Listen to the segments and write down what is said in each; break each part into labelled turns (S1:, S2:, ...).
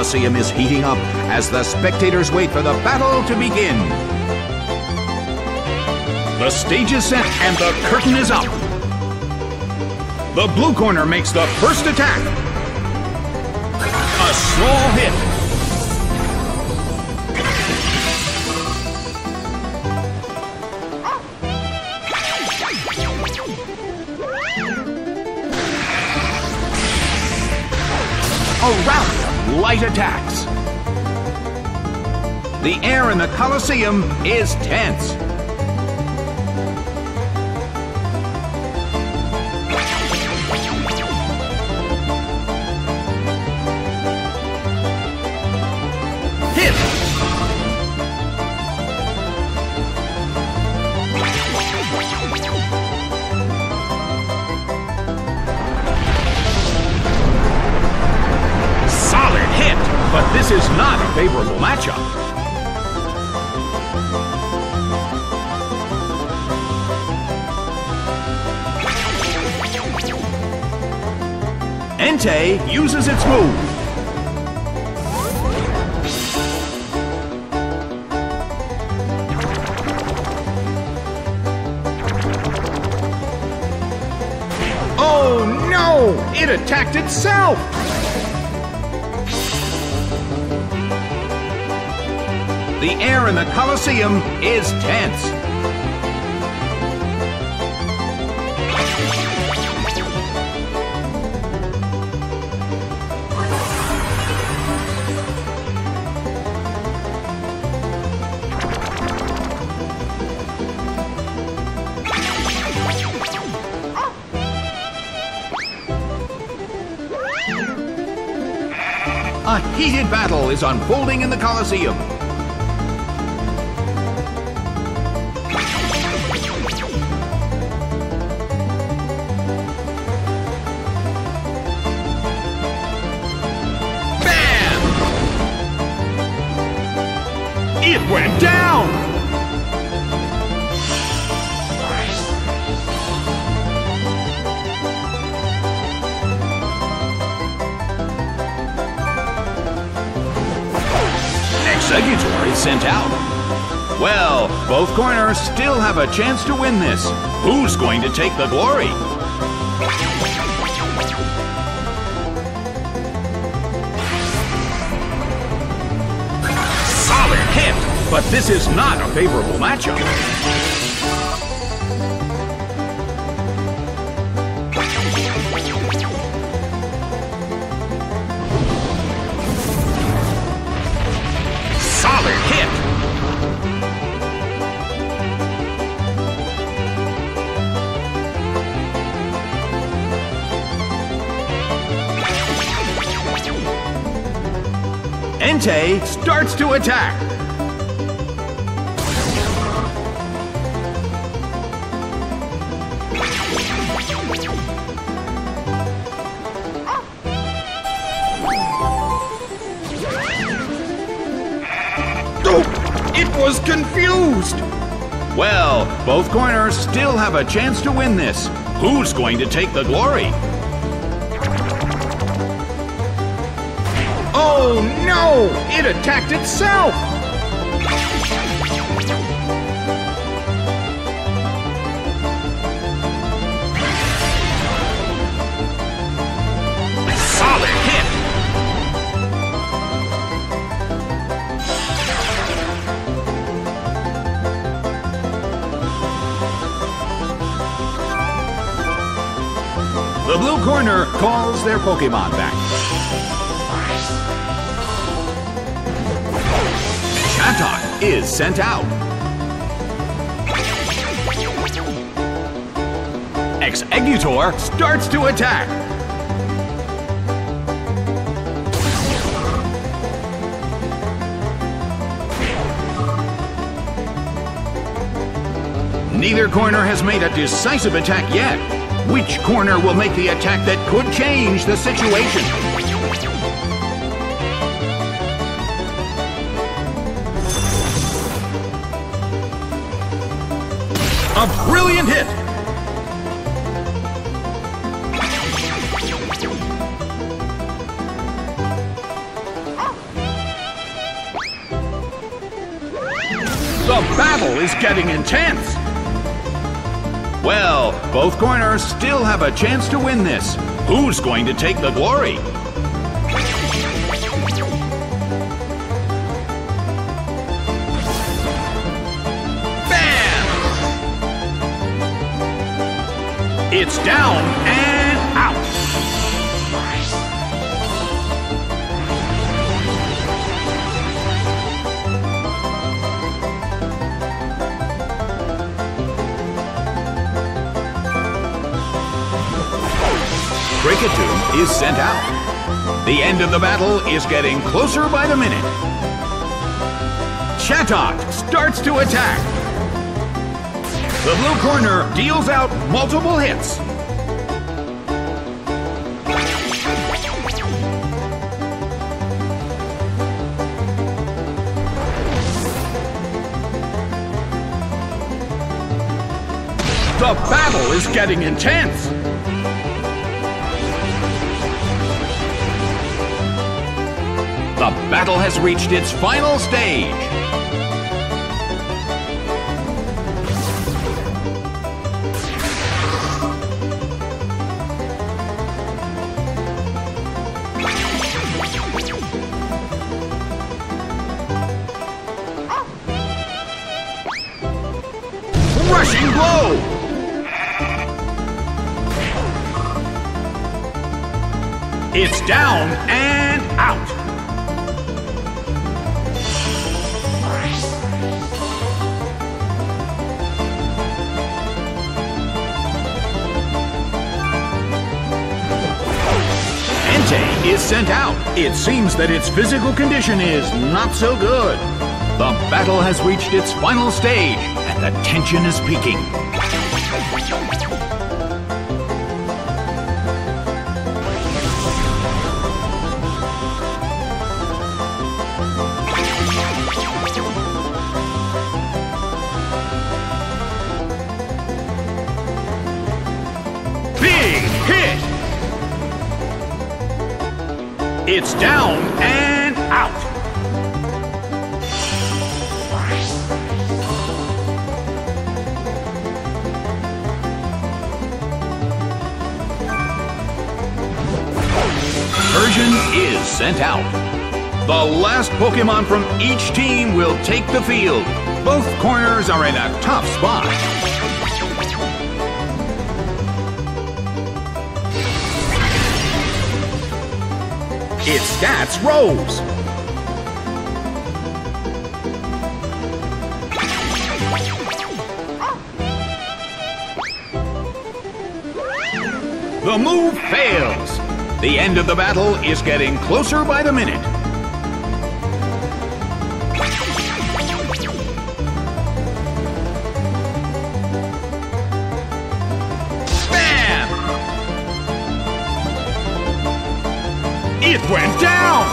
S1: Colosseum is heating up as the spectators wait for the battle to begin. The stage is set and the curtain is up. The blue corner makes the first attack. A small hit. A rally of light attacks. The air in the Colosseum is tense. Hit! Solid hit, but this is not a favorable matchup. Entei uses its move. Oh no! It attacked itself! The air in the Colosseum is tense. A heated battle is unfolding in the Colosseum. Bam! It went down! Exeggutor is sent out. Well, both corners still have a chance to win this. Who's going to take the glory? Solid hit, but this is not a favorable matchup. Solid hit! Entei starts to attack. It was confused! Well, both corners still have a chance to win this. Who's going to take the glory? Oh no! It attacked itself! Solid hit! The blue corner calls their Pokémon back. Chatot is sent out. Exeggutor starts to attack. Neither corner has made a decisive attack yet. Which corner will make the attack that could change the situation? A brilliant hit! The battle is getting intense! Well, both corners still have a chance to win this. Who's going to take the glory? Bam! It's down and out. Kricketune is sent out. The end of the battle is getting closer by the minute. Chatot starts to attack. The blue corner deals out multiple hits. The battle is getting intense. The battle has reached its final stage. Rushing blow! It's down and out. Entei is sent out. It seems that its physical condition is not so good. The battle has reached its final stage, and the tension is peaking. Big hit! It's down and out. Persian is sent out. The last Pokemon from each team will take the field. Both corners are in a tough spot. Its stats rose. The move fails. The end of the battle is getting closer by the minute. Bam! It went down!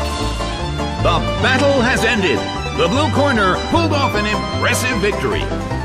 S1: The battle has ended. The blue corner pulled off an impressive victory.